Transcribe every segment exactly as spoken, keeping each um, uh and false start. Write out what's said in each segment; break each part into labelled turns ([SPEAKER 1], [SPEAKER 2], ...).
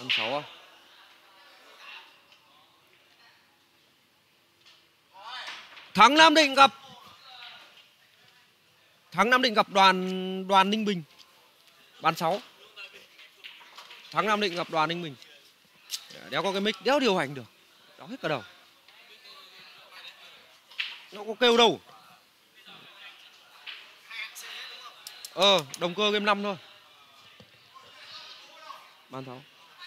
[SPEAKER 1] Ăn sáu à? Thắng Nam Định gặp Thắng Nam Định gặp đoàn đoàn Ninh Bình. Bán sáu. Thắng Nam Định gặp đoàn Ninh Bình. Đéo có cái mic, đéo điều hành được. Đéo hết cả đầu. Nó có kêu đâu. Ờ, đồng cơ game năm thôi. Bán sáu.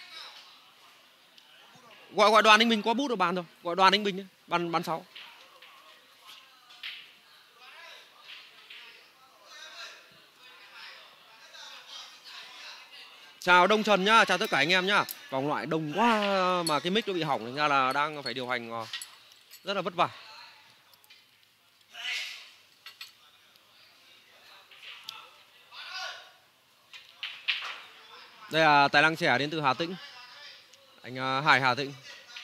[SPEAKER 1] Gọi gọi đoàn Ninh Bình có bút ở bàn rồi. Gọi đoàn Ninh Bình nhé. Bàn bán sáu. Chào Đông Trần nhá, chào tất cả anh em nhá. Vòng loại đông quá mà cái mic nó bị hỏng, thành ra là đang phải điều hành rất là vất vả. Đây là tài năng trẻ đến từ Hà Tĩnh. Anh Hải Hà Tĩnh.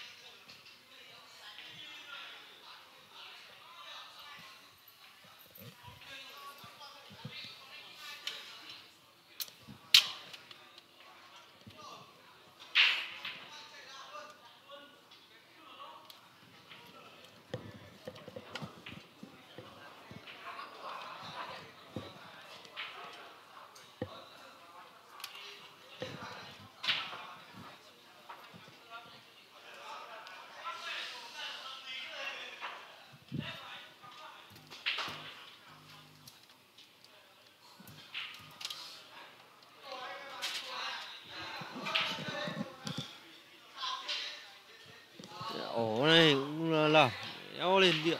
[SPEAKER 1] Ổ này cũng là, là éo lên điện.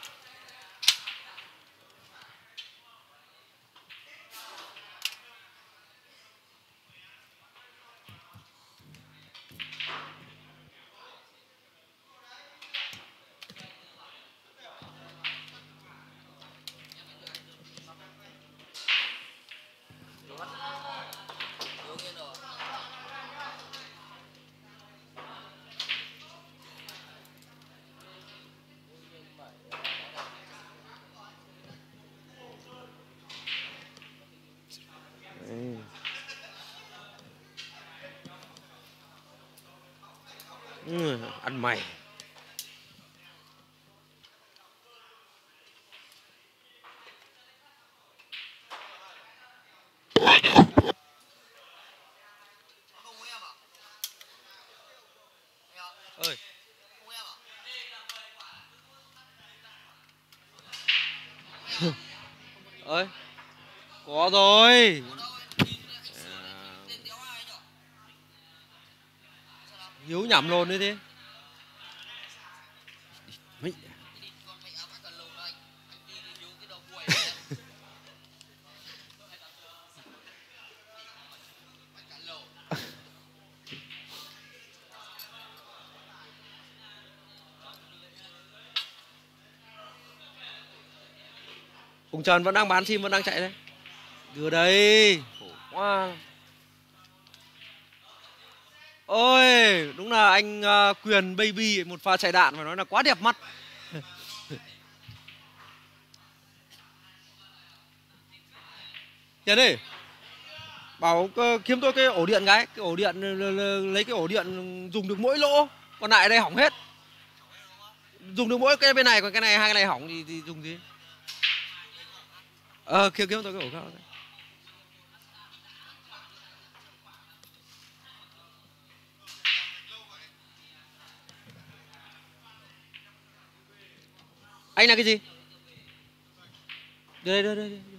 [SPEAKER 1] Ừ, ăn mày. Ơi. Ơi. Có rồi. Hiếu nhảm lồn đấy thế. Mấy. Hùng Trần vẫn đang bán sim, vẫn đang chạy đấy. Đưa đây. Khổ quá. Ôi, đúng là anh uh, Quyền Baby, một pha chạy đạn phải nói là quá đẹp mắt. Hiền ơi, bảo uh, kiếm tôi cái ổ điện cái, cái ổ điện lấy cái ổ điện dùng được mỗi lỗ, còn lại đây hỏng hết. Dùng được mỗi cái bên này, còn cái này hai cái này hỏng thì, thì dùng gì? Ờ, kiếm kiếm tôi cái ổ khác. Anh là cái gì? Đây đây đây đây.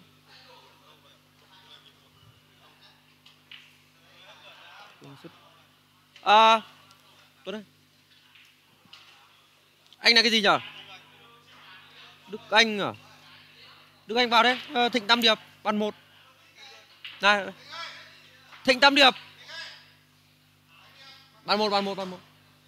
[SPEAKER 1] À, Tuấn ơi. Anh là cái gì nhở? Đức Anh à? Đức Anh vào đấy. À, Thịnh Tam Điệp bàn một. Này. Thịnh Tam Điệp. Bàn một bàn một bàn một.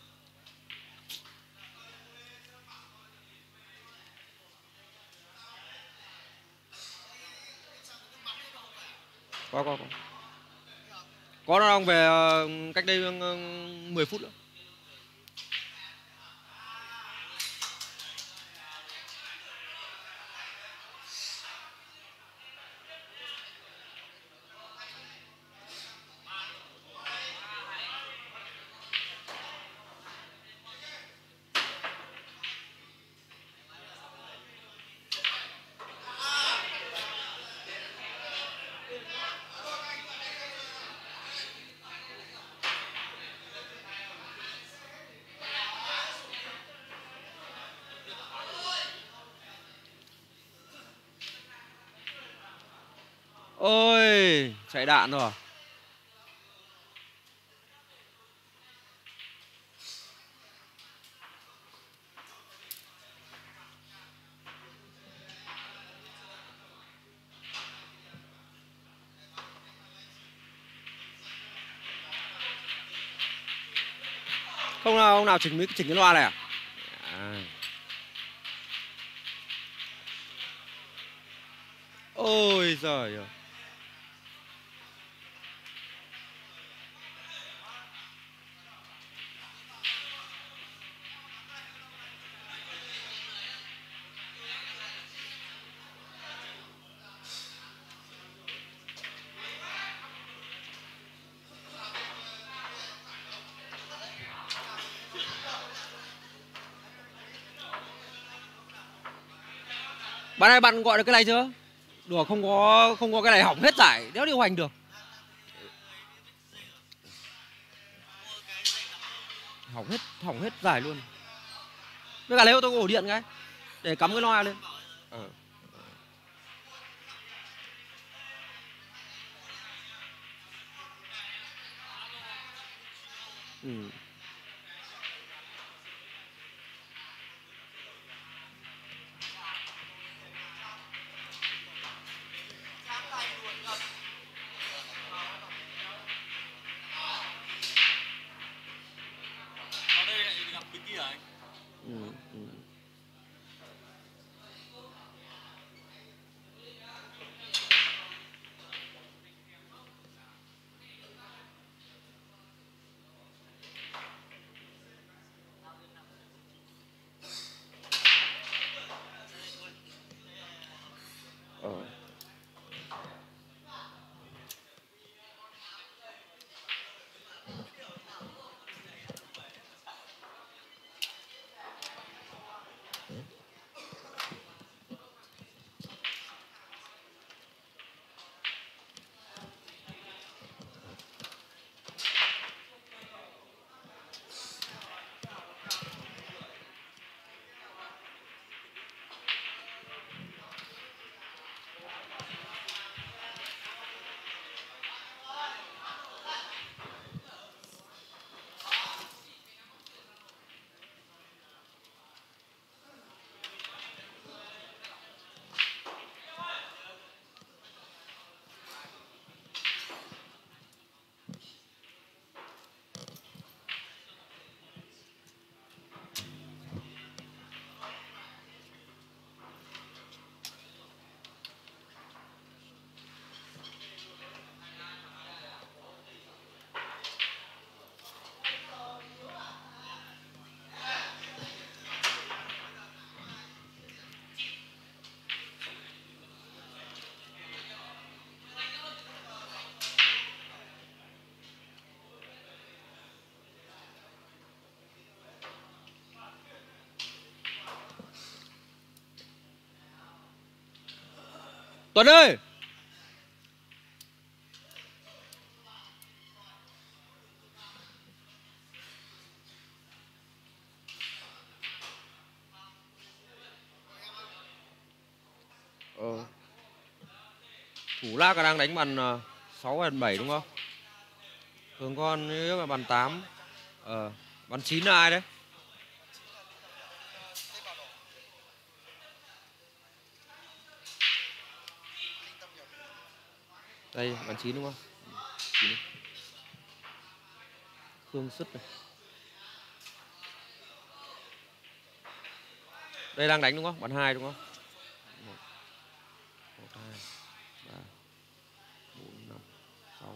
[SPEAKER 1] Có có có. Có nó đang về cách đây mười phút nữa. Ôi, chạy đạn rồi. Không nào, ông nào chỉnh mấy chỉnh cái loa này à? À. Ôi giời ơi. Bạn ơi, bạn gọi được cái này chưa? Đùa, không có không có cái này hỏng hết giải, đéo điều hành được. Hỏng hết hỏng hết giải luôn. Với cả lấy ô tô ổ điện cái để cắm cái loa lên. Ờ. Ừ. Ừ, ừ. Ờ. Tuấn ơi. Ờ. Thủ Lác đang đánh bàn sáu bàn bảy đúng không? Thường con nếu mà bàn tám. Ờ, bàn chín là ai đấy? Đây, bàn chín đúng không? chín. Khương Sứt này. Đây đang đánh đúng không? Bàn hai đúng không? một, hai, ba, bốn, năm, sáu.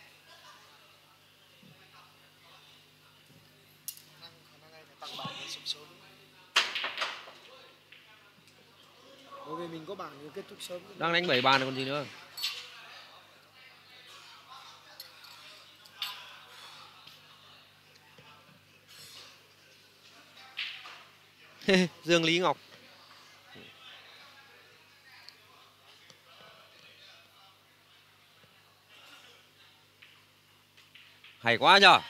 [SPEAKER 2] Bởi vì mình có bảng thì kết thúc sớm.
[SPEAKER 1] Đang đánh bảy bàn còn gì nữa. Dương Lý Ngọc. Hay quá nhờ.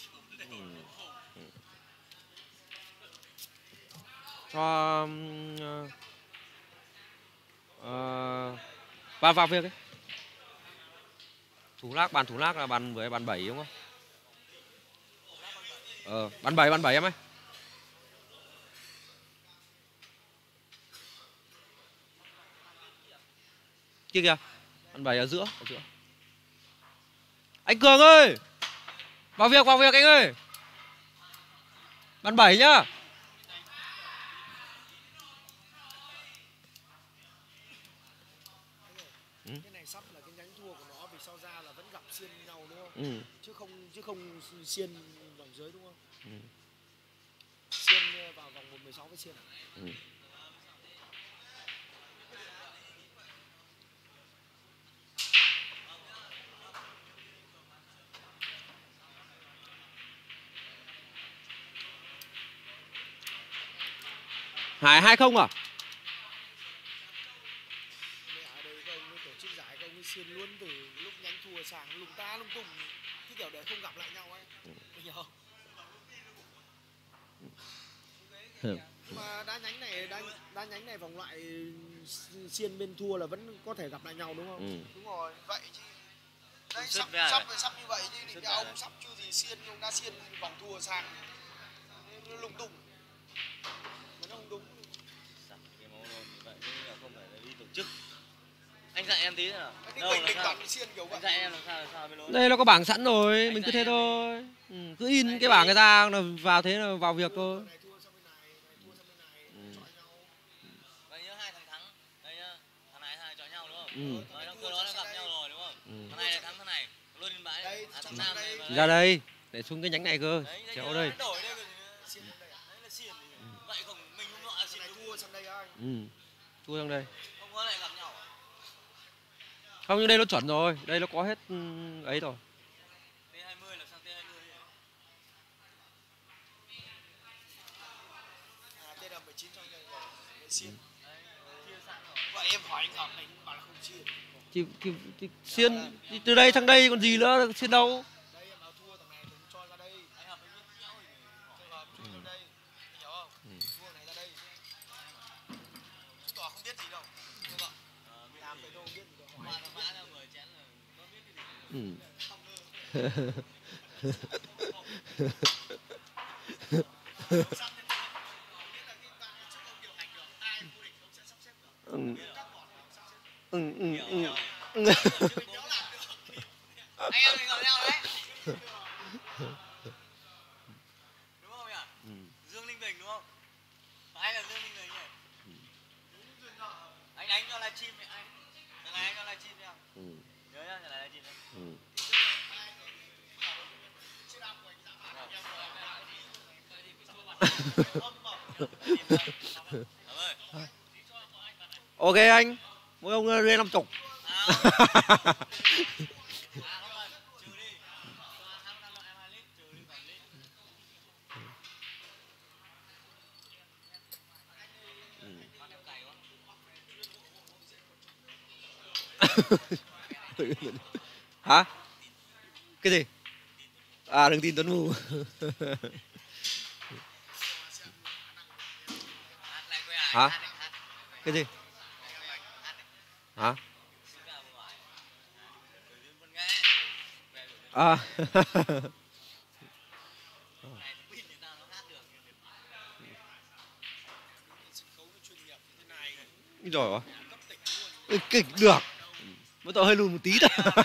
[SPEAKER 1] Cho uh, uh, vào vào việc ấy. Thủ lác, bàn thủ lác là bàn với bàn bảy đúng không? Ờ, bàn bảy, bàn bảy em ơi. Kia kìa. Bàn bảy ở giữa, ở giữa. Anh Cường ơi! Vào việc, vào việc anh ơi! Bàn bảy nhá.
[SPEAKER 2] Ừ. Cái này sắp là cái nhánh thua của nó, vì sau ra là vẫn gặp xiên nhau đúng không?
[SPEAKER 1] Ừ.
[SPEAKER 2] Chứ không chứ không xiên vòng dưới đúng không?
[SPEAKER 1] Ừ.
[SPEAKER 2] Xiên vào vòng một mười sáu với xiên.
[SPEAKER 1] Ừ. Hải hai không à?
[SPEAKER 2] Ở đây các ông ấy tổ chức giải, các ông ấy xiên luôn từ lúc nhánh thua sang lùng ta lung tung, cái kiểu để không gặp lại nhau ấy. Anh hiểu không?
[SPEAKER 1] Ừ.
[SPEAKER 2] Nhưng mà đá nhánh này đá, đá nhánh này vòng loại xiên bên thua là vẫn có thể gặp lại nhau đúng không?
[SPEAKER 1] Ừ.
[SPEAKER 2] Đúng rồi, vậy chứ. Đây sắp sắp sắp như vậy chứ định ông sắp chưa gì xiên, ông đã xiên vòng thua sang nó lung tung. Mà nó không đúng.
[SPEAKER 3] Cái máu như vậy là không phải là đi tổ chức. Anh dạy em tí nào.
[SPEAKER 2] Đâu là sao? Anh
[SPEAKER 3] dạy em làm sao làm sao mới lỗi.
[SPEAKER 1] Đây nó có bảng sẵn rồi, anh mình cứ thế thôi. Ừ, cứ in cái bảng người ta là vào thế là vào việc thôi.
[SPEAKER 3] Vậy nhá, hai thằng thắng. Đây nhá, thằng này thằng này chọi nhau đúng không?
[SPEAKER 1] Ừ.
[SPEAKER 3] Rồi trong cơ đó nó gặp nhau rồi đúng không?
[SPEAKER 1] Ừ.
[SPEAKER 3] Thằng này thắng thằng này, luôn lên bãi.
[SPEAKER 2] Đây,
[SPEAKER 3] à, thằng Nam này.
[SPEAKER 1] Ra đây, để xuống cái nhánh này cơ. Chéo đây.
[SPEAKER 3] Đổi đây rồi. Đấy là xiên. Vậy không mình không nọ xiên
[SPEAKER 2] thua sang đây anh.
[SPEAKER 1] Ừ. Thua sang đây.
[SPEAKER 3] Không có lại gặp nhau.
[SPEAKER 1] Không, nhưng đây nó chuẩn rồi, đây nó có hết ấy rồi.
[SPEAKER 3] T hai mươi là sang T hai mươi nhỉ?
[SPEAKER 2] À, T mười chín trong đây rồi, xiên. Vậy em hỏi anh Ngọc anh bảo là không xiên.
[SPEAKER 1] Thì, thì, thì xiên thì từ đây sang đây còn gì nữa, xiên đâu.
[SPEAKER 2] Đây em bảo thua thằng này cũng cho ra đây.
[SPEAKER 3] Anh học với nhau thì
[SPEAKER 2] Trường hợp thua ừ. đây, anh hiểu không? Ừ. Thua này ra đây. Chứng tỏ không biết gì đâu. Đúng không? Làm vậy đâu không biết gì đâu.
[SPEAKER 3] Mà nó mã ra mười chén là có biết cái gì.
[SPEAKER 1] Ừ. Ừ. Ừ, ừ, ừ.
[SPEAKER 3] Anh em mình gặp nhau đấy. Đúng không nhỉ?
[SPEAKER 1] Ừ.
[SPEAKER 3] Dương Linh Bình đúng không? Phải là Dương Linh Bình nhỉ? Anh đánh cho livestream vậy anh. Giờ này anh cho livestream đi không?
[SPEAKER 1] Ừ.
[SPEAKER 3] Nhớ nhá, giờ này livestream đấy.
[SPEAKER 1] Ừ. Ok anh, mỗi ông lên năm chục. Hả? Cái gì? À, đừng tin Tuấn Mù. Hả? Cái gì? Hả? À. Rồi hả? Kịch được. Mới tội hơi lùn một tí thôi.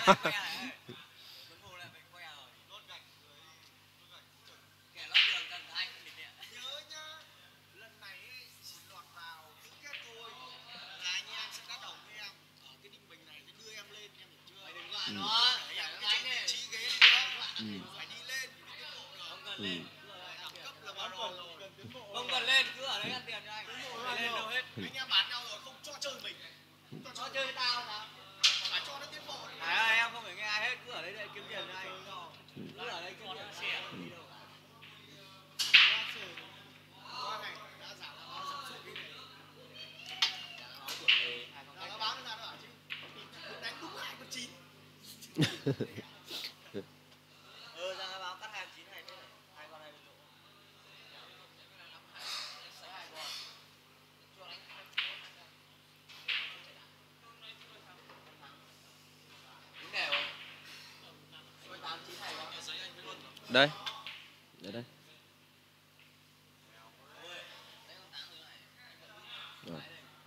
[SPEAKER 3] Không cần lên, cứ ở đấy ăn tiền cho anh. Lên đâu hết.
[SPEAKER 2] Anh em bán nhau rồi không cho chơi mình.
[SPEAKER 3] Cho, cho chơi tao sao?
[SPEAKER 2] Phải cho nó tiến bộ.
[SPEAKER 3] À, em không phải nghe ai hết, cứ ở đấy để kiếm tiền cho anh. Cứ ở đây kiếm tiền cho anh. Đi đâu.
[SPEAKER 2] Nó báo nó ra nó bảo chứ. Đánh đúng hai con chín.
[SPEAKER 3] Ừ, ra báo cắt hai chín này thế này. Hai con hai chỗ. Đúng đều không?
[SPEAKER 1] Đây. Đây đây. Rồi.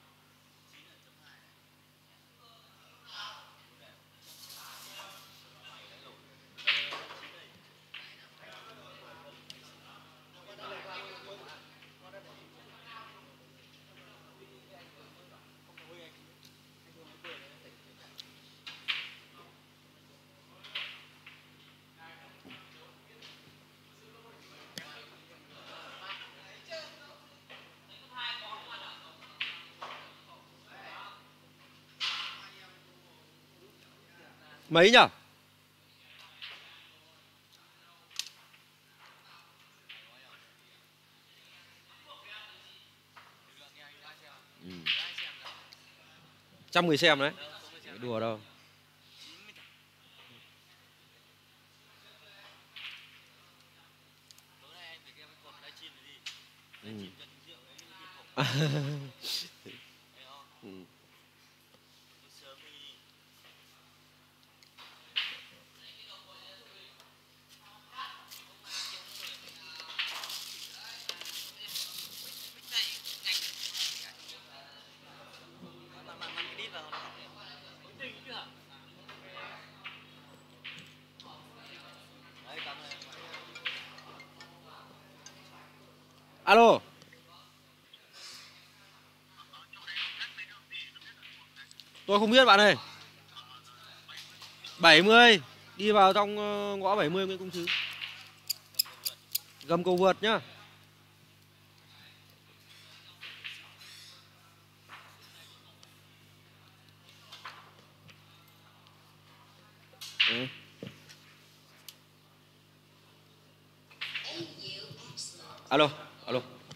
[SPEAKER 1] Mấy nhỉ? Ừ. Trăm người xem đấy. Đùa đâu. Ừ. Ừ. Alo. Tôi không biết bạn ơi. bảy mươi. Đi vào trong ngõ bảy mươi Nguyễn Công Trứ. Gầm cầu vượt nhá. Ừ. Alo, alo.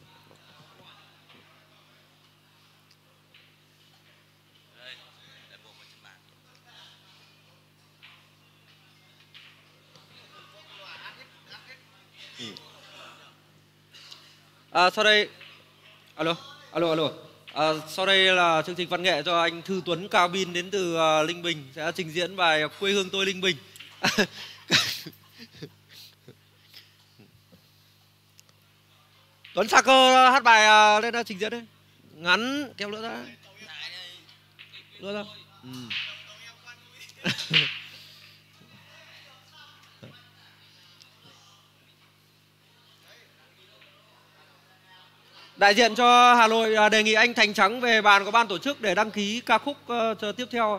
[SPEAKER 1] Ừ. À, sau đây, alo, alo, alo. À, sau đây là chương trình văn nghệ do anh Thư Tuấn Cabin đến từ uh, Linh Bình sẽ trình diễn bài Quê hương tôi Linh Bình. Tuấn Sa Cơ hát bài uh, lên uh, trình diễn đấy. Ngắn kéo nữa ra. Nữa ra. Ừ. Đại diện cho Hà Nội đề nghị anh Thành Trắng về bàn của ban tổ chức để đăng ký ca khúc uh, chờ tiếp theo.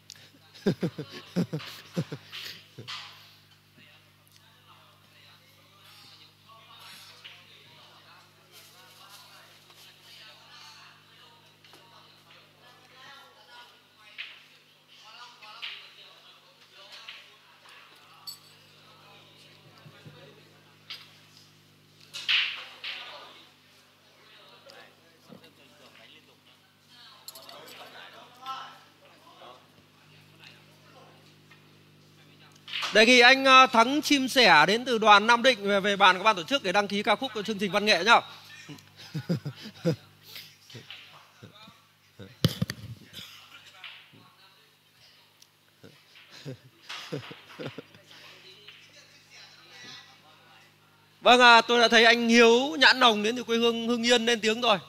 [SPEAKER 1] Đề nghị anh Thắng Chim Sẻ đến từ đoàn Nam Định về, về bàn của ban tổ chức để đăng ký ca khúc của chương trình văn nghệ nhá. Vâng, à, tôi đã thấy anh Hiếu Nhãn Nồng đến từ quê hương Hưng Yên lên tiếng rồi.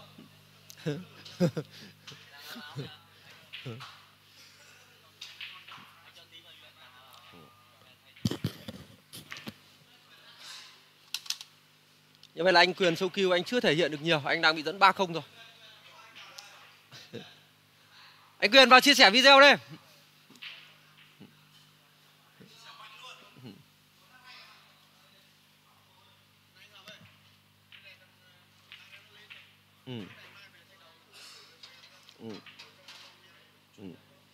[SPEAKER 1] Như vậy là anh Quyền Sâu Kiêu anh chưa thể hiện được nhiều, anh đang bị dẫn ba không rồi. Anh Quyền vào chia sẻ video đây. Ừ. Ừ. Ừ.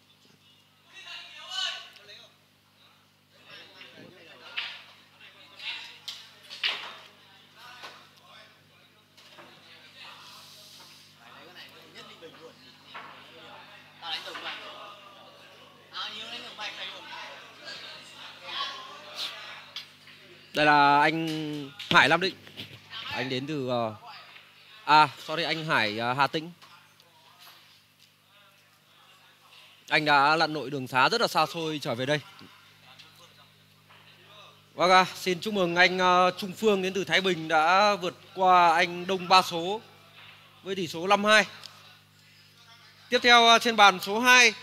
[SPEAKER 1] Đây là anh Hải Nam Định. Anh đến từ uh... à, sorry, anh Hải uh, Hà Tĩnh. Anh đã lặn nội đường xá rất là xa xôi trở về đây. Vâng ạ, xin chúc mừng anh uh, Trung Phương đến từ Thái Bình đã vượt qua anh Đông Ba Số với tỷ số năm hai. Tiếp theo uh, trên bàn số hai,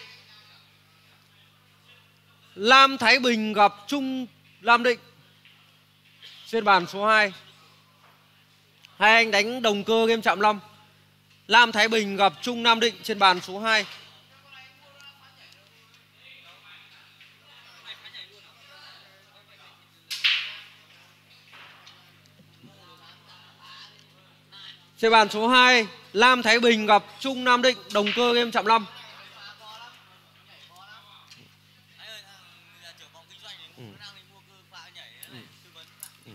[SPEAKER 1] Lam Thái Bình gặp Trung Lam Định. Trên bàn số hai, hai anh đánh đồng cơ game chạm năm. Lam Thái Bình gặp Trung Nam Định trên bàn số hai. Trên bàn số hai, Lam Thái Bình gặp Trung Nam Định đồng cơ game chạm năm. Ừ. Ừ.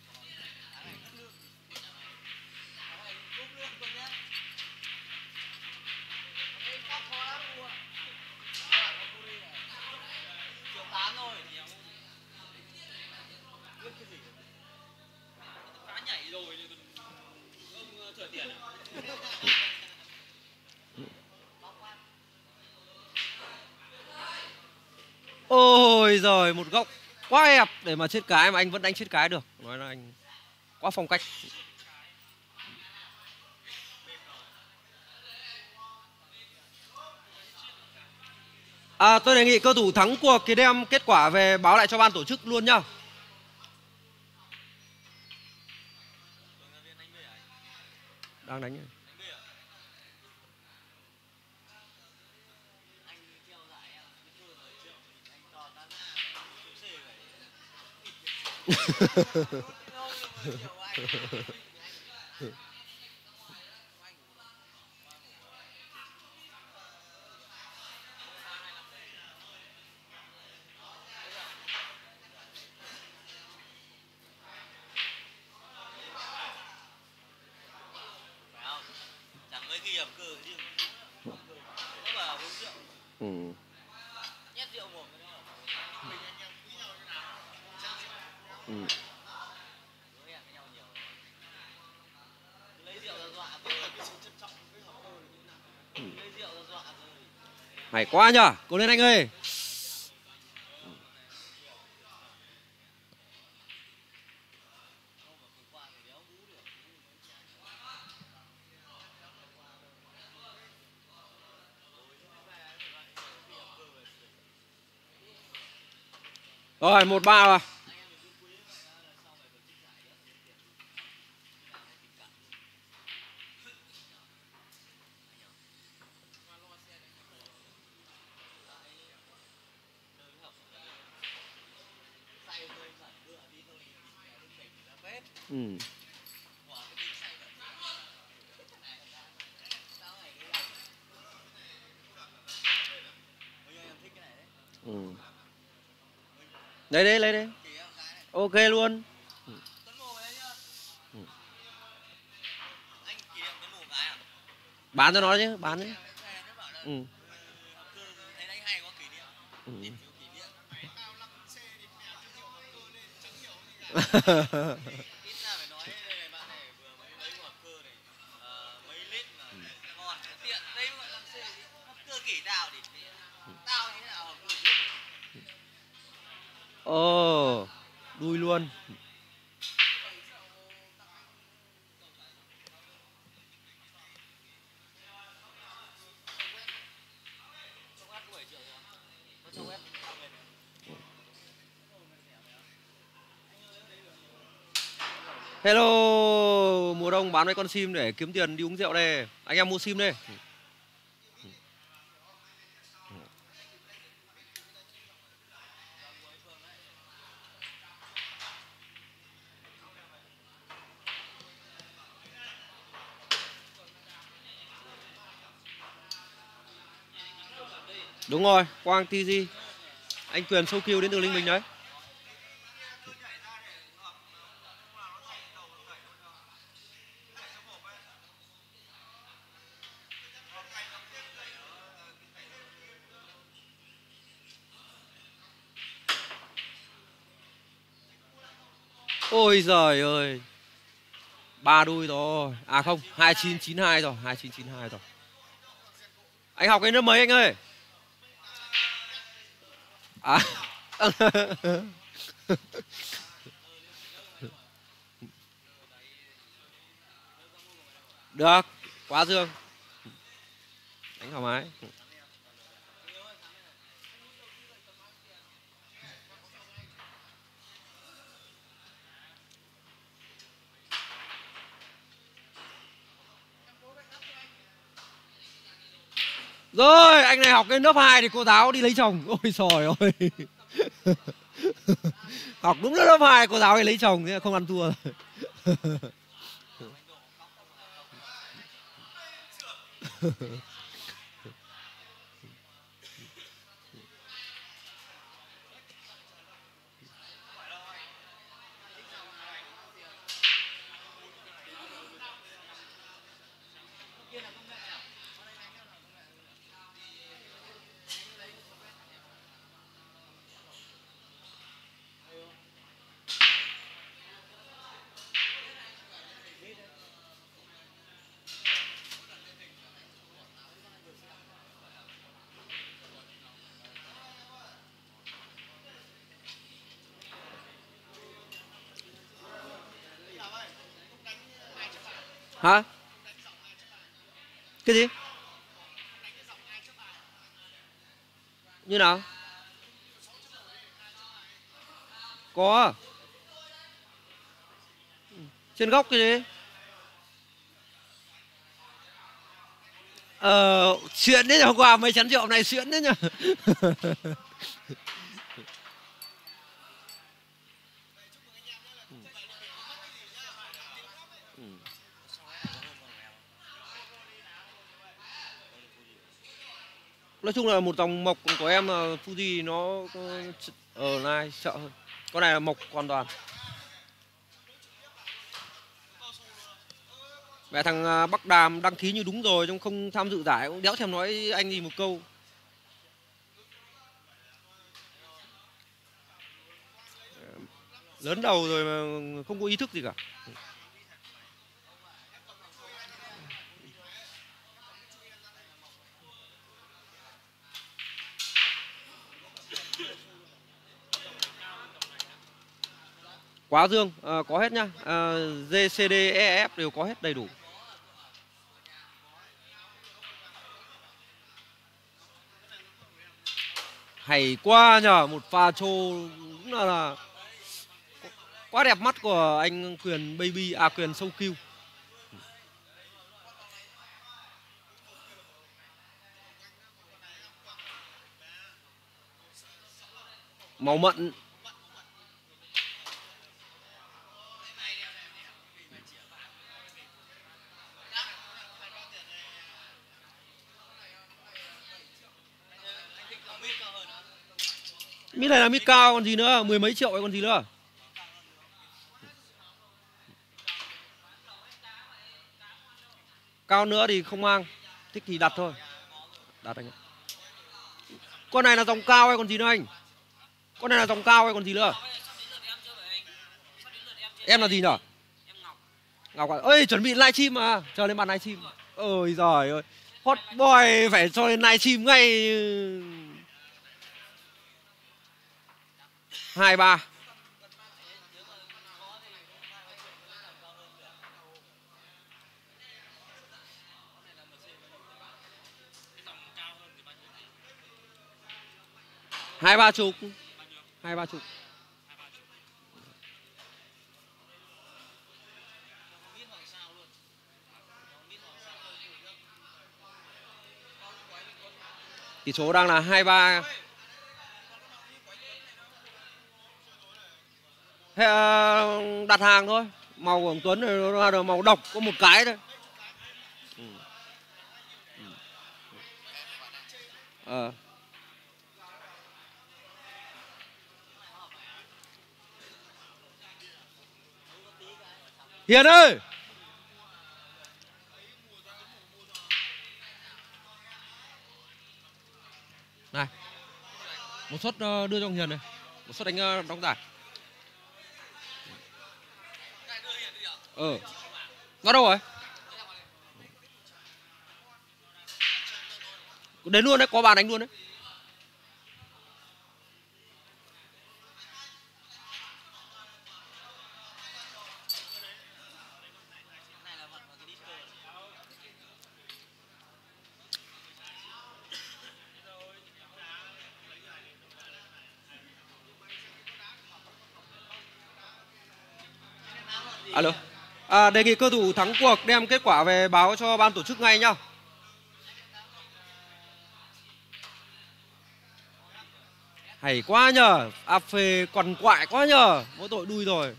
[SPEAKER 1] Ôi giời, một góc quá hẹp để mà chết cái mà anh vẫn đánh chết cái được. Nói là anh quá phong cách. À, tôi đề nghị cơ thủ thắng cuộc thì đem kết quả về báo lại cho ban tổ chức luôn nhá. Đang đánh rồi. Ừ. Ừ. Hay quá nhở, cố lên anh ơi. Rồi, một ba rồi. Ừ. Ừ. Lấy đấy, lấy đấy. Ok luôn. Ừ. Ừ. Bán cho nó chứ, bán chứ. Ừ. Ừ. Ồ, đuôi luôn. Hello, mùa đông bán mấy con sim để kiếm tiền đi uống rượu đây. Anh em mua sim đây. Đúng rồi, Quang tê giê. Anh Quyền sâu kill đến từ Linh Bình đấy. Ôi giời ơi. Ba đuôi rồi. À không, hai chín chín hai rồi, hai chín chín hai rồi. Anh học cái lớp mấy anh ơi? À. Được, quá dương. Đánh thoải mái. Rồi, anh này học đến lớp hai thì cô giáo đi lấy chồng. Ôi trời ơi. Học đúng lớp hai cô giáo đi lấy chồng, thế không ăn thua rồi. Hả? Cái gì? Như nào? Có. Trên góc cái gì? Ờ, xuyễn đấy, hôm qua mấy chén rượu này xuyễn đấy nhá. Nói chung là một dòng mộc của em là Fuji nó ở này sợ hơn. Con này là mộc hoàn toàn. Mẹ thằng Bắc Đàm đăng ký như đúng rồi, nhưng không tham dự giải cũng đéo thèm nói anh gì một câu. Lớn đầu rồi mà không có ý thức gì cả. Quá dương, à, có hết nhá. À, G, C, D, E, F đều có hết đầy đủ. Hay quá nhờ, một pha trô đúng là, là quá đẹp mắt của anh Quyền Baby, à Quyền Sâu Kiêu. Màu mận. Mít này là mít cao còn gì nữa, mười mấy triệu ấy còn gì nữa. Cao nữa thì không mang, thích thì đặt thôi. Đặt anh ạ. Con này là dòng cao hay còn gì nữa anh? Con này là dòng cao hay còn gì nữa? Em là gì nhở? Ngọc à? Ơi chuẩn bị livestream mà, chờ lên bàn livestream. Ôi giời ơi, hot boy phải cho lên livestream ngay. Hai ba. Hai ba chục. Hai ba chục. Tỷ số đang là hai ba. Thế, đặt hàng thôi. Màu của Tuấn này nó là màu độc, có một cái thôi. Ừ. Ừ. Ờ. Hiền ơi. Này. Một suất đưa cho Hiền này. Một suất đánh đóng giải. Ừ. Nó đâu rồi? Đến luôn đấy, có bàn đánh luôn đấy. Alo. À, đề nghị cơ thủ thắng cuộc đem kết quả về báo cho ban tổ chức ngay nhá. Hay quá nhờ. A phê còn quại quá nhờ. Mỗi tội đuôi rồi.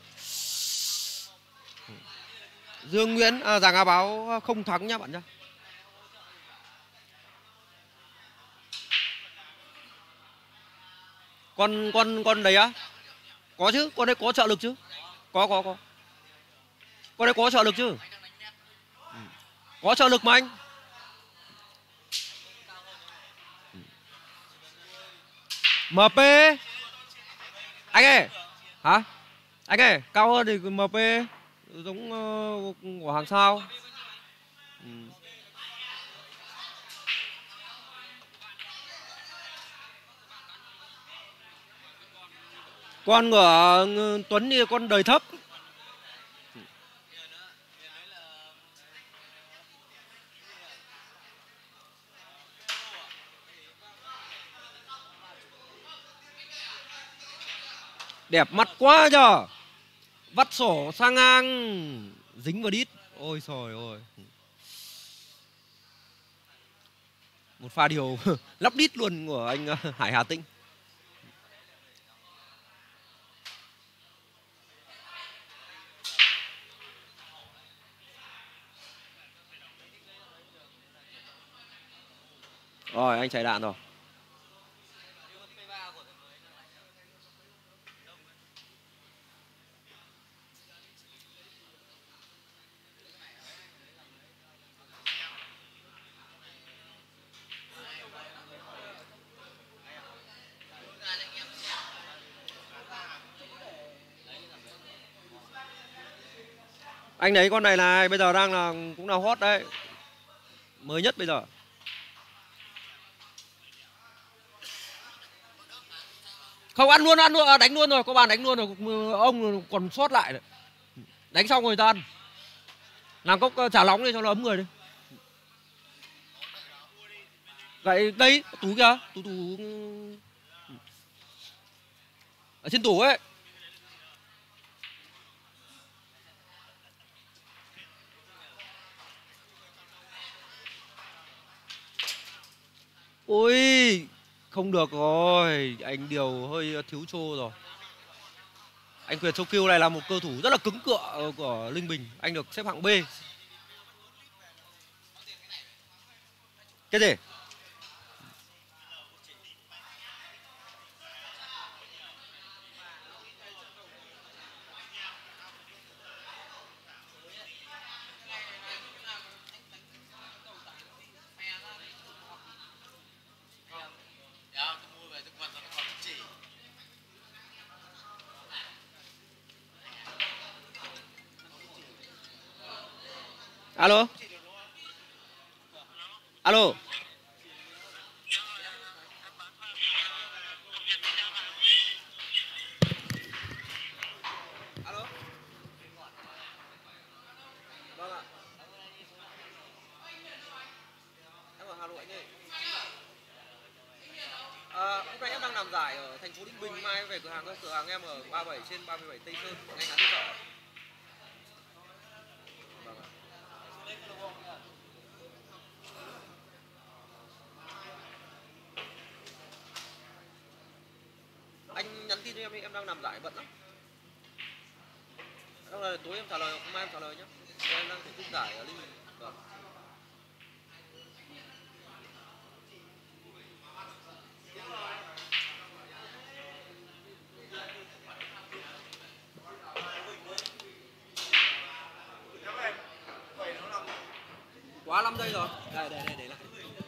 [SPEAKER 1] Dương Nguyễn à, Giàng A Báo không thắng nhá bạn nhá. Con con con đấy á? Có chứ, con đấy có trợ lực chứ. Có có có. Con đấy có trợ lực chứ. Có trợ lực mà anh. em pê. Anh ơi. Hả? Anh ơi, cao hơn thì em pê giống uh, của hàng sao. Ừ. Con của Tuấn thì con đời thấp. Đẹp mắt quá nhờ. Vắt sổ sang ngang. Dính vào đít. Ôi trời ơi. Một pha điều lắp đít luôn của anh Hải Hà Tĩnh. Rồi anh chạy đạn rồi. Anh thấy con này này bây giờ đang là cũng là hot đấy. Mới nhất bây giờ. Không, ăn luôn, ăn luôn, à, đánh luôn rồi, có bàn đánh luôn rồi, ông còn sót lại đấy. Đánh xong rồi ta ăn. Làm cốc trà nóng đi cho nó ấm người đi. Vậy đây, túi kìa, tủ tủ ở trên tủ ấy. Ôi, không được rồi, anh điều hơi thiếu trô rồi. Anh Quyền Châu Kiêu này là một cơ thủ rất là cứng cựa của Linh Bình. Anh được xếp hạng B. Cái gì? Alo. Alo. Alo. Vâng ạ. Em ở Hà Nội anh ơi. À, hôm nay em đang làm giải ở thành phố Ninh Bình, mai em về cửa hàng. Cửa hàng em ở ba mươi bảy trên ba mươi bảy Tây Sơn, ngay ngắn đi chợ. Vâng ạ. Anh nhắn tin cho em đi, em đang làm giải bận lắm. Em là tối em trả lời, mai em trả lời nhé. Em đang tổ chức giải ở Ninh Bình. Vâng. Quá năm giây rồi. Đây, đây, đây, để lại.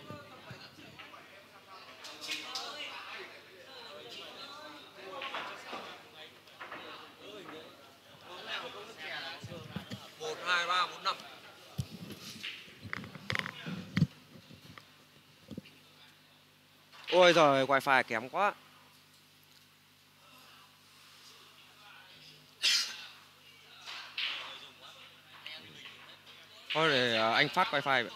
[SPEAKER 1] một, hai, ba, bốn, năm. Ôi giời, wifi kém quá. Thôi để anh phát wifi vậy.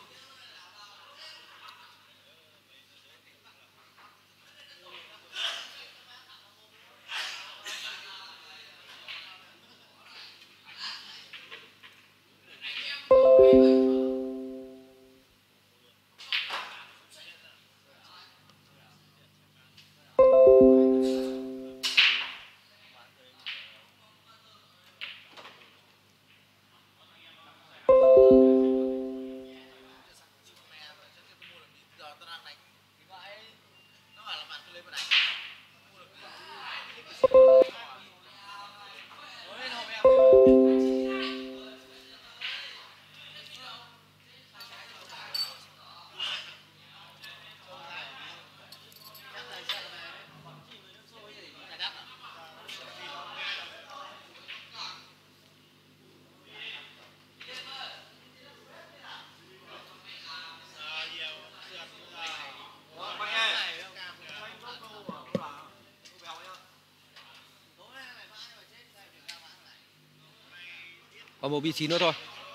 [SPEAKER 1] Còn một vị trí nữa thôi.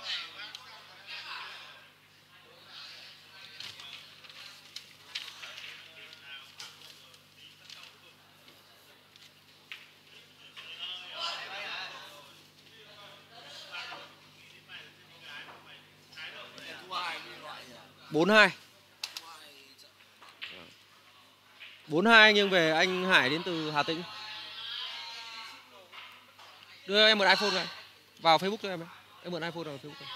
[SPEAKER 1] bốn hai. bốn hai nghiêng về anh Hải đến từ Hà Tĩnh. Đưa em một iPhone này. Vào Facebook cho em ấy. Em mượn iPhone vào Facebook này.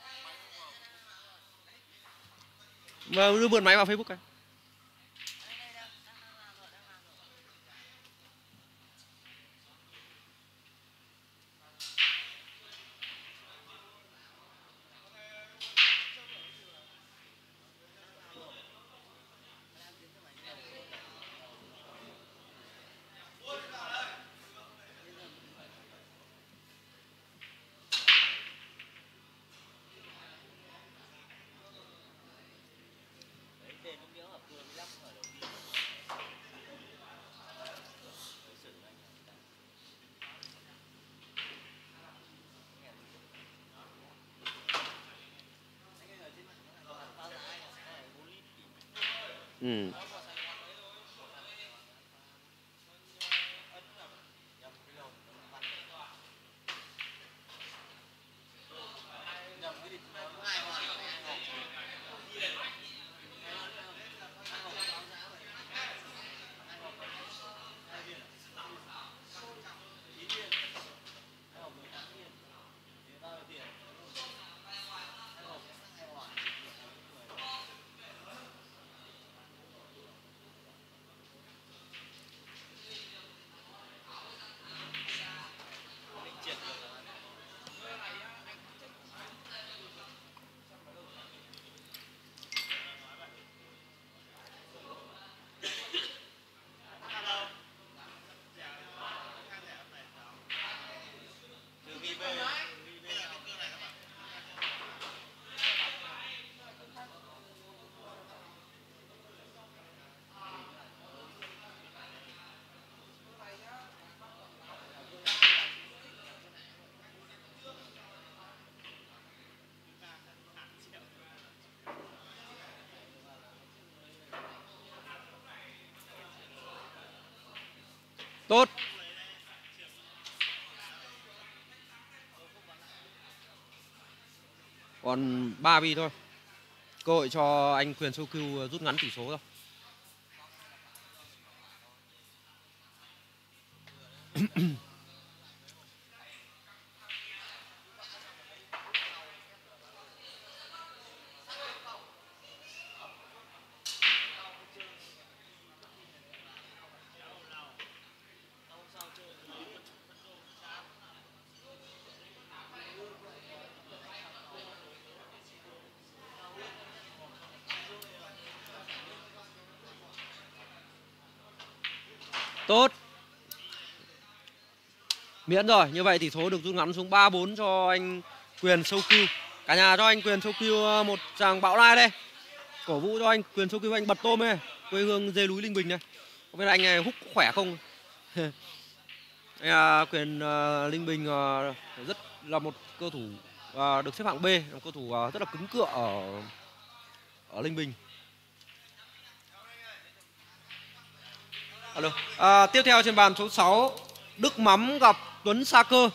[SPEAKER 1] Mà đưa mượn máy vào Facebook này. Ừ. Tốt. Còn ba bi thôi. Cơ hội cho anh Quyền Sâu Cưu rút ngắn tỷ số thôi. Tốt. Miễn rồi, như vậy tỷ số được rút ngắn xuống ba bốn cho anh Quyền Sâu Cưu. Cả nhà cho anh Quyền Sâu Cưu một tràng bão like đây. Cổ vũ cho anh Quyền Sâu Cưu, anh bật tôm đây. Quê hương dê núi Linh Bình này. Không biết là anh này húc khỏe không? À, Quyền uh, Linh Bình uh, rất là một cơ thủ uh, được xếp hạng B, một cơ thủ uh, rất là cứng cựa ở ở Linh Bình. Alo. À, tiếp theo trên bàn số sáu, Đức Mắm gặp Tuấn Sa Cơ.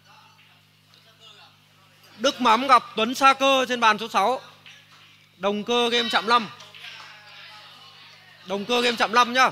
[SPEAKER 1] Đức Mắm gặp Tuấn Sa Cơ trên bàn số sáu. Đồng cơ game chạm năm. Đồng cơ game chạm năm nhá.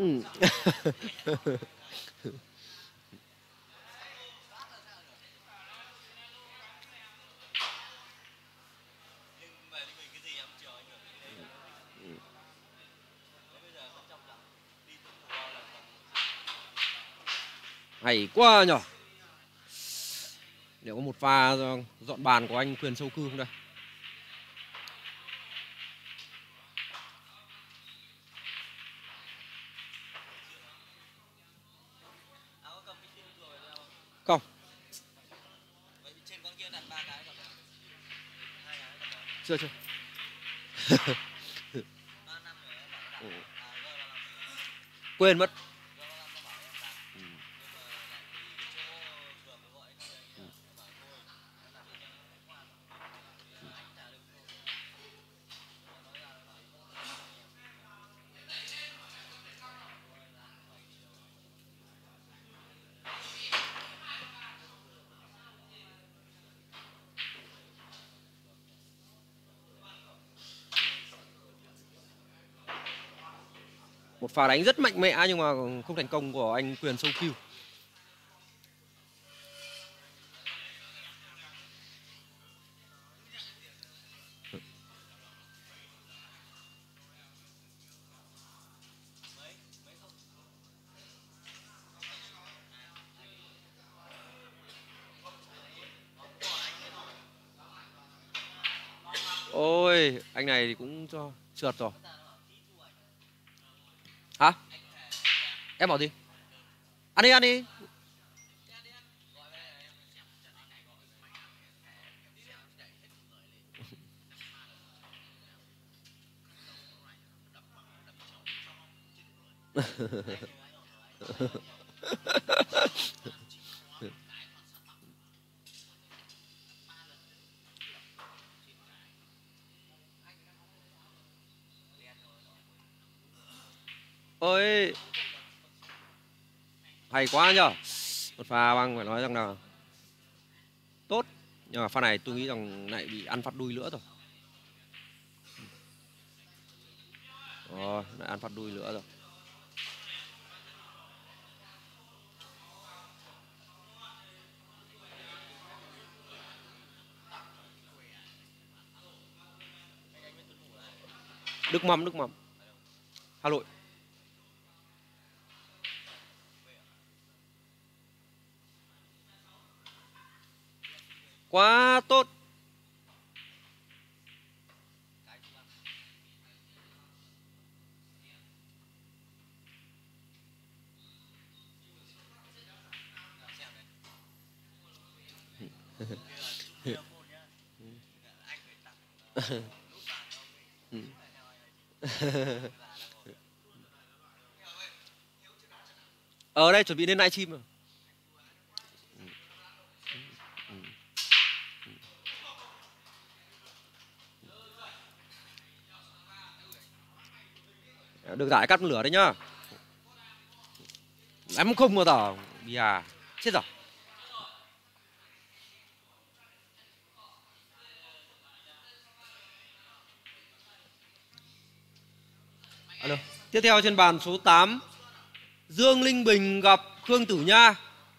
[SPEAKER 1] Ừ. Hay quá nhở. Liệu có một pha dọn bàn của anh Quyền Sâu Cư không đây? Không. Chưa chưa. Quên mất. Một pha đánh rất mạnh mẽ nhưng mà không thành công của anh Quyền Sâu Cưu. Ôi, anh này thì cũng cho trượt rồi. Hả? Em bảo gì? Ăn đi, ăn đi. Ôi, hay quá nhở. Một pha băng phải nói rằng là tốt. Nhưng mà pha này tôi nghĩ rằng lại bị ăn phát đuôi nữa rồi. Rồi, lại ăn phát đuôi nữa rồi. Đức Mâm, Đức Mâm. Hà Nội. Quá tốt. Ở đây chuẩn bị lên livestream rồi. Được giải cắt lửa đấy nhá. Em không mà tỏ bìa chết rồi. Alo. Tiếp theo trên bàn số tám, Dương Linh Bình gặp Khương Tử Nha.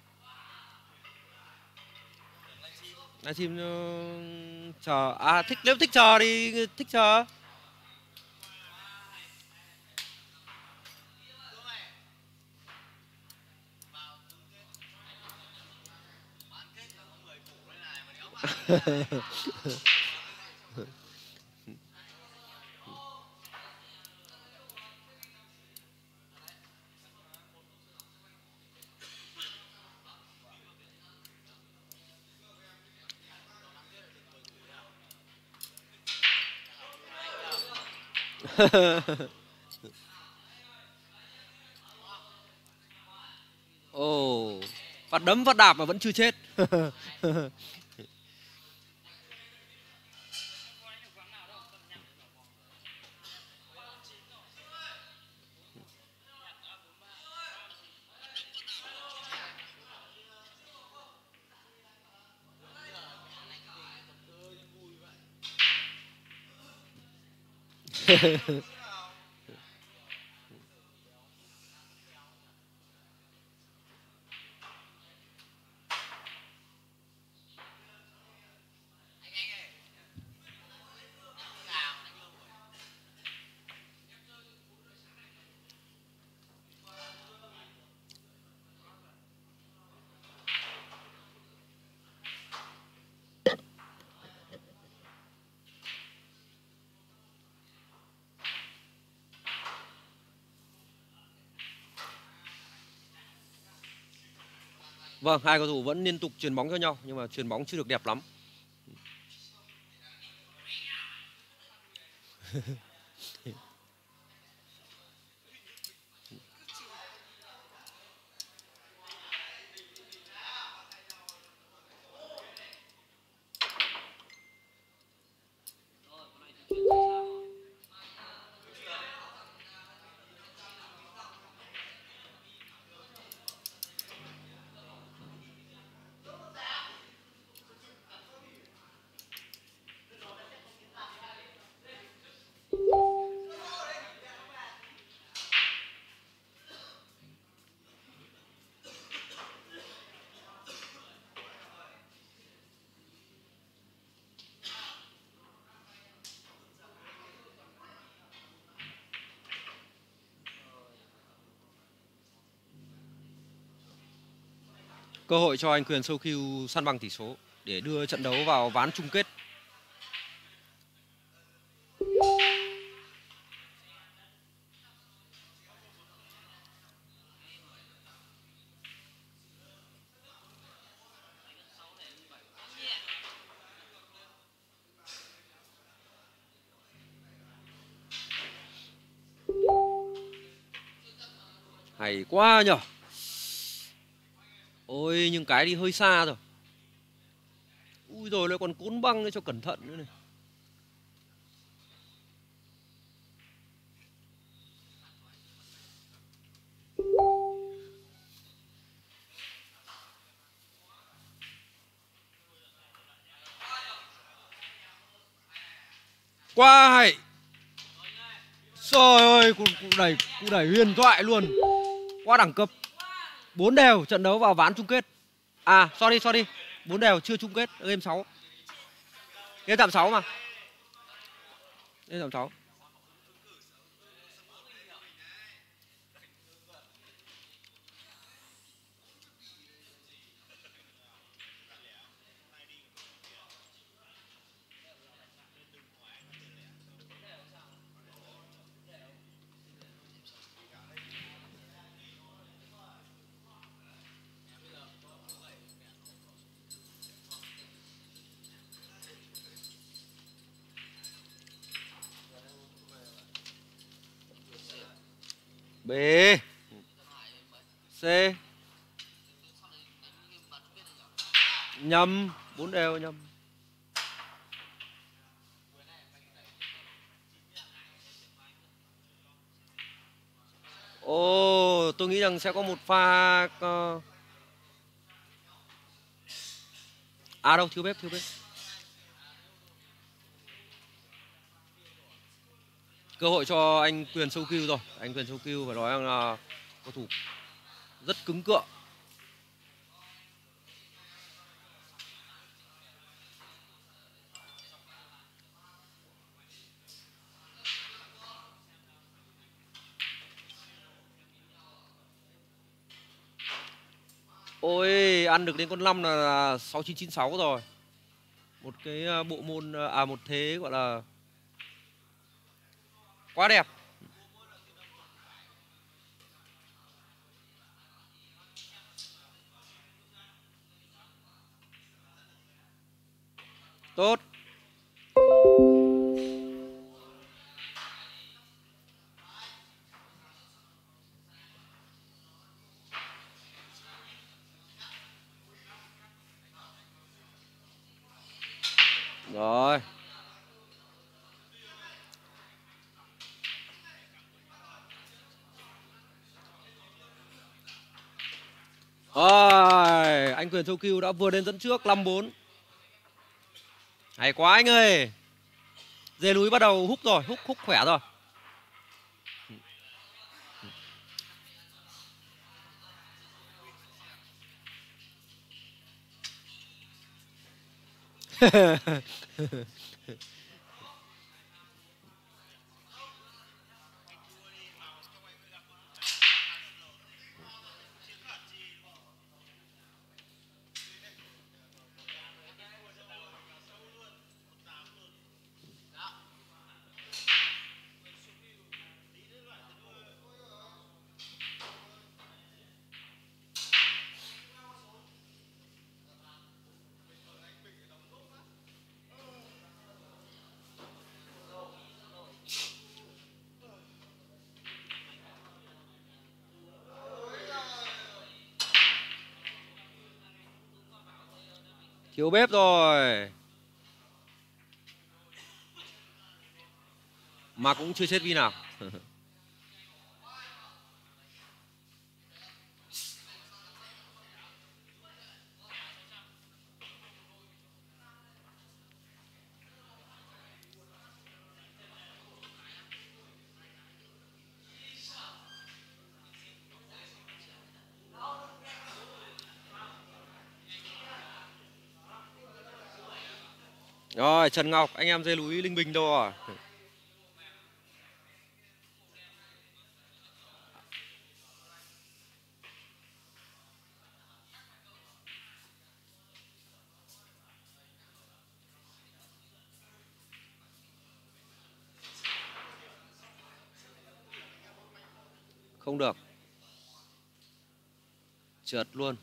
[SPEAKER 1] Livestream uh, chờ à thích nếu thích chờ thì thích chờ. Ồ, oh, phát đấm phát đạp mà vẫn chưa chết. Vâng, hai cầu thủ vẫn liên tục chuyền bóng cho nhau nhưng mà chuyền bóng chưa được đẹp lắm. Cơ hội cho anh Quyền Sâu-Kyu săn bằng tỷ số để đưa trận đấu vào ván chung kết. Hay quá nhở. Ôi nhưng cái đi hơi xa rồi. Ui rồi lại còn cún băng cho cẩn thận nữa này. Quá hay. Trời ơi, cụ, cụ đẩy cụ đẩy huyền thoại luôn. Quá đẳng cấp. Bốn đều, trận đấu vào ván chung kết. À, sorry sorry. Bốn đều chưa chung kết, game sáu. Game tạm sáu mà. Game tạm sáu. B. C. Nhầm, bốn đều nhầm. Ồ, tôi nghĩ rằng sẽ có một pha uh... À đâu, thiếu bếp, thiếu bếp. Cơ hội cho anh Quyền Sâu-Kyu rồi. Anh Quyền Sâu-Kyu phải nói rằng là cầu thủ rất cứng cựa. Ôi, ăn được đến con năm là sáu chín chín sáu rồi. Một cái bộ môn, à một thế gọi là quá đẹp. Tốt. Rồi. Rồi, anh Quyền Sâu-Kyu đã vừa lên dẫn trước năm bốn. Hay quá anh ơi. Dê núi bắt đầu húc rồi, húc húc khỏe rồi. Thiếu bếp rồi. Mà cũng chưa chết vì nào. Rồi, Trần Ngọc, anh em dê núi Linh Bình đâu rồi? Không được. Trượt luôn.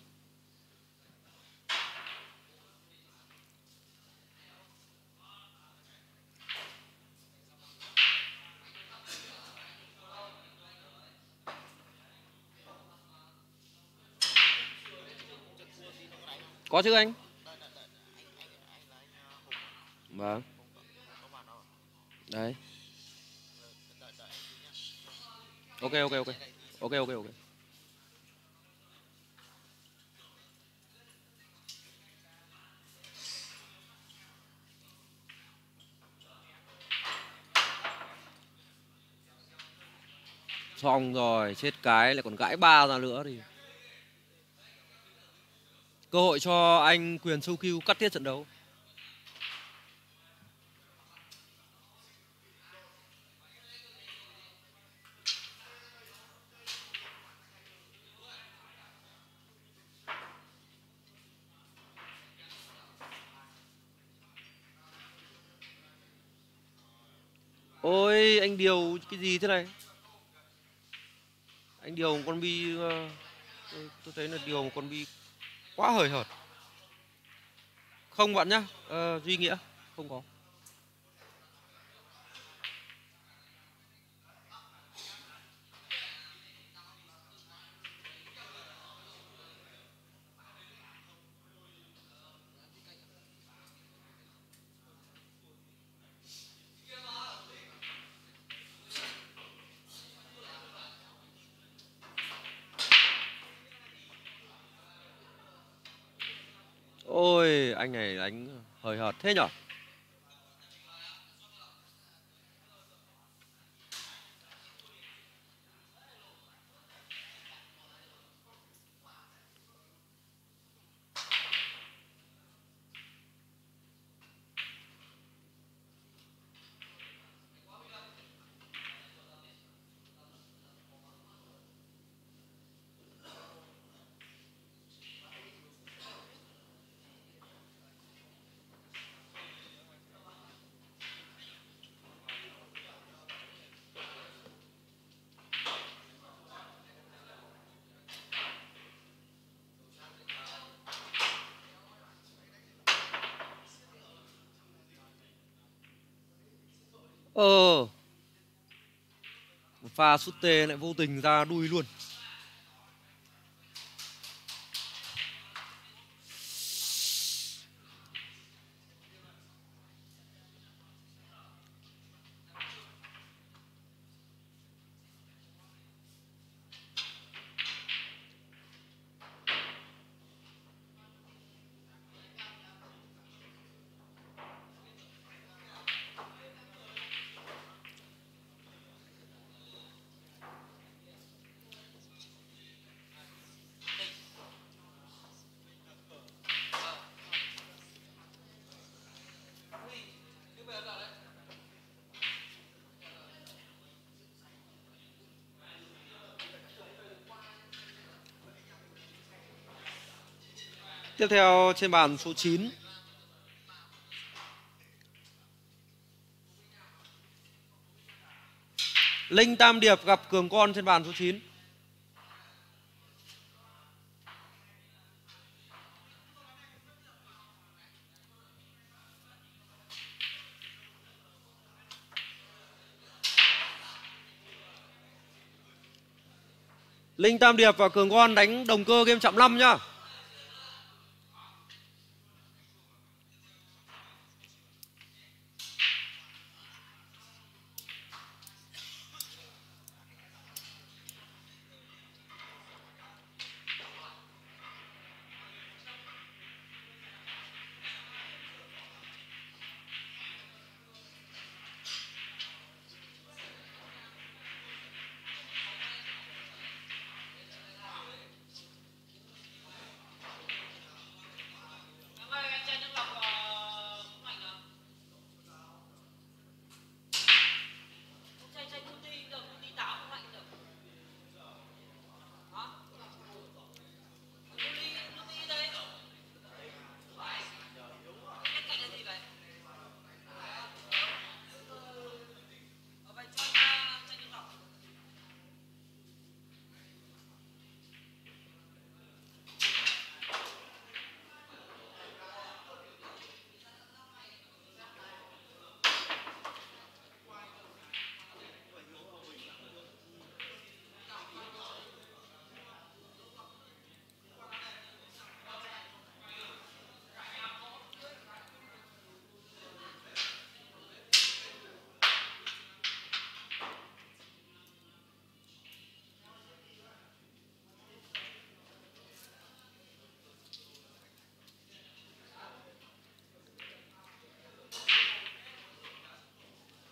[SPEAKER 1] Có chứ anh. Vâng. Đấy. Ok ok ok. Ok ok ok. Xong rồi, chết cái lại còn gãi ba ra nữa thì cơ hội cho anh Quyền sâu Q cắt tiết trận đấu. Ôi, anh Điều cái gì thế này? Anh Điều một con bi, tôi, tôi thấy là Điều một con bi quá hời hợt. Không bạn nhá, ờ, Duy Nghĩa, không có. Ôi, anh này đánh hời hợt thế nhở? Ờ, một pha sút tê lại vô tình ra đuôi luôn. Tiếp theo trên bàn số chín, Linh Tam Điệp gặp Cường Con trên bàn số chín. Linh Tam Điệp và Cường Con đánh đồng cơ game chậm năm nhá.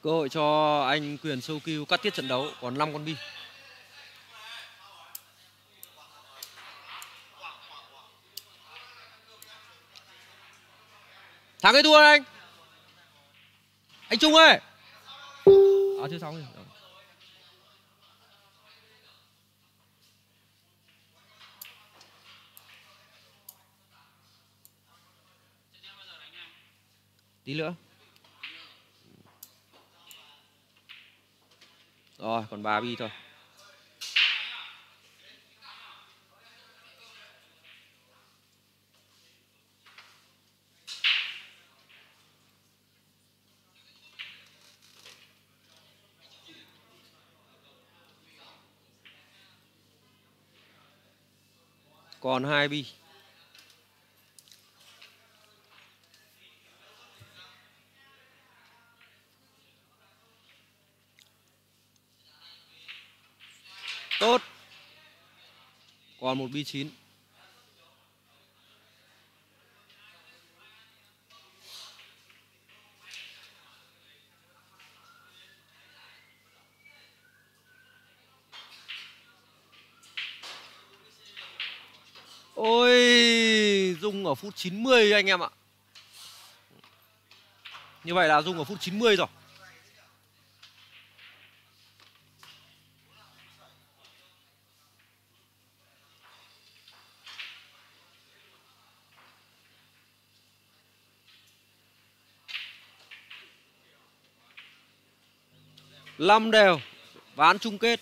[SPEAKER 1] Cơ hội cho anh Quyền sâu kêu cắt tiết trận đấu, còn năm con bi. Thắng hay thua anh? Anh Trung ơi. À chưa xong rồi. Tí nữa. Rồi, còn ba bi thôi. Còn hai bi. Tốt. Còn một bi chín. Ôi, Dung ở phút chín mươi anh em ạ. Như vậy là Dung ở phút chín mươi rồi. Năm đều. Ván chung kết.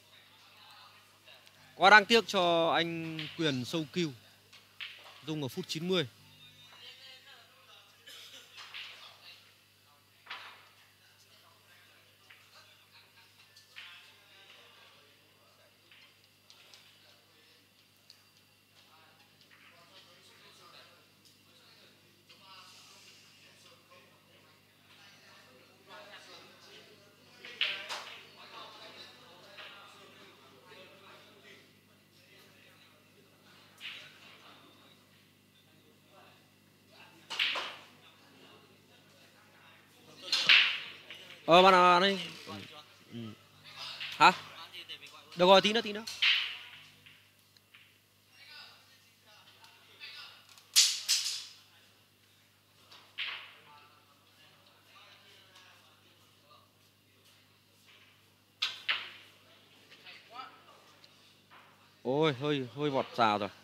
[SPEAKER 1] Quá đáng tiếc cho anh Quyền sâu kêu. Dung ở phút chín mươi. Ờ bạn nào đây? Ừ. Hả? Được rồi, tí nữa tí nữa. Ôi, hơi hơi vọt xào rồi.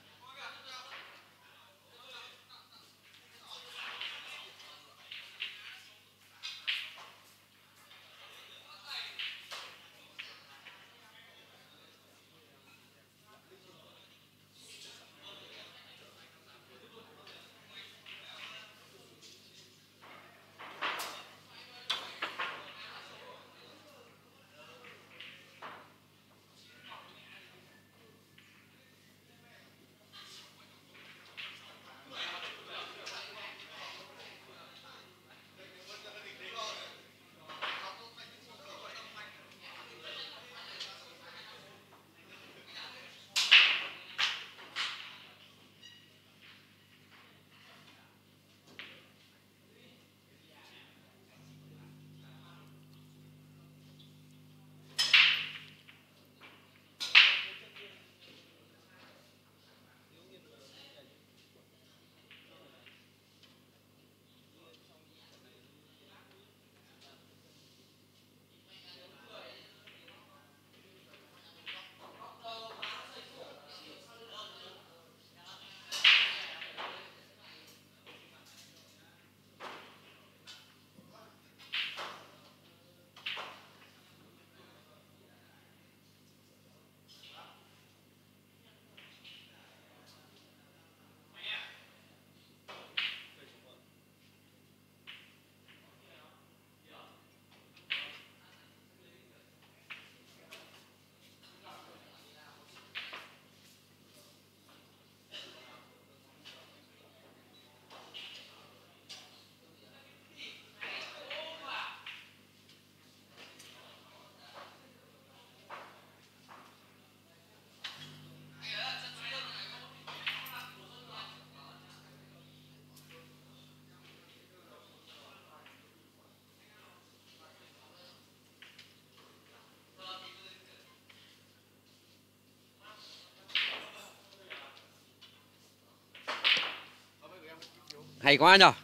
[SPEAKER 1] Hay quá nhở.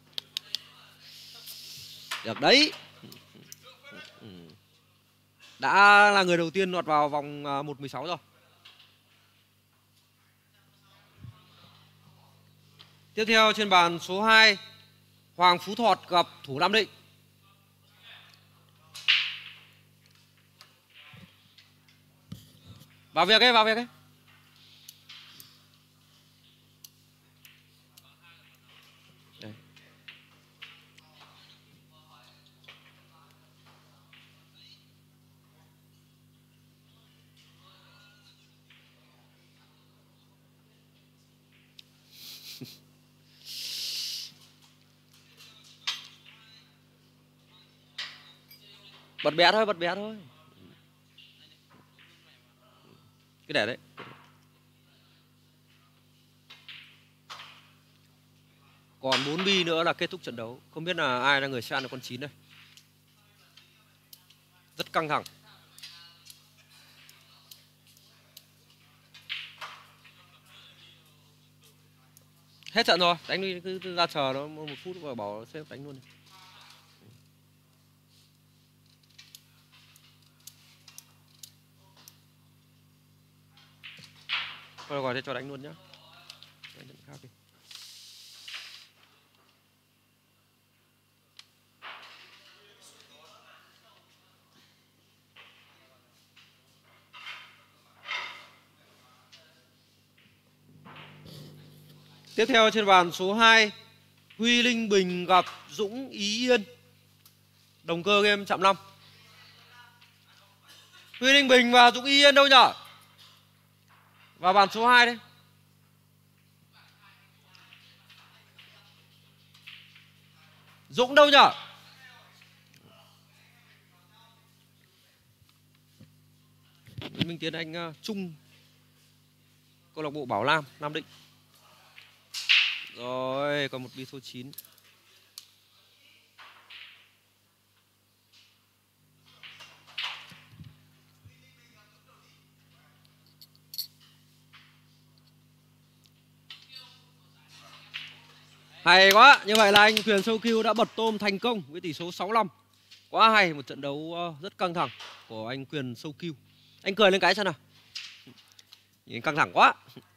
[SPEAKER 1] Được đấy. Đã là người đầu tiên lọt vào vòng một mười sáu rồi. Tiếp theo trên bàn số hai, Hoàng Phú Thọt gặp thủ Nam Định. Vào việc ấy, vào việc ấy. Đây. Bật bé thôi, bật bé thôi. Cái để đấy. Còn bốn bi nữa là kết thúc trận đấu. Không biết là ai là người sẽ ăn được con chín đây. Rất căng thẳng. Hết trận rồi, đánh đi, cứ ra chờ nó một phút và bảo xếp đánh luôn đi. Thôi gọi thế cho đánh luôn nhá. Đánh trận khác đi. Tiếp theo trên bàn số hai, Huy Linh Bình gặp Dũng Ý Yên. Đồng cơ game chạm năm. Huy Linh Bình và Dũng Ý Yên đâu nhở? Vào bàn số hai đây. Dũng đâu nhở? Minh Tiến anh uh, Trung, câu lạc bộ Bảo Lam, Nam Định. Rồi, còn một bi số chín. Hay quá, như vậy là anh Quyền Sâu Kiêu đã bật tôm thành công với tỷ số sáu lăm. Quá hay, một trận đấu rất căng thẳng của anh Quyền Sâu Kiêu. Anh cười lên cái xem nào. Nhìn căng thẳng quá.